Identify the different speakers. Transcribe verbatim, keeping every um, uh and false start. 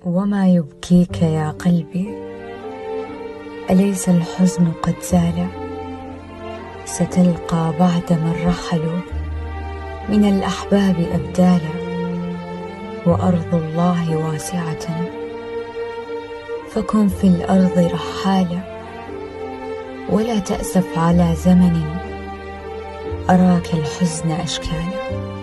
Speaker 1: وما يبكيك يا قلبي؟ أليس الحزن قد زال؟ ستلقى بعد من رحلوا من الأحباب أبدالا، وأرض الله واسعة فكن في الأرض رحالا، ولا تأسف على زمن أراك الحزن أشكالا.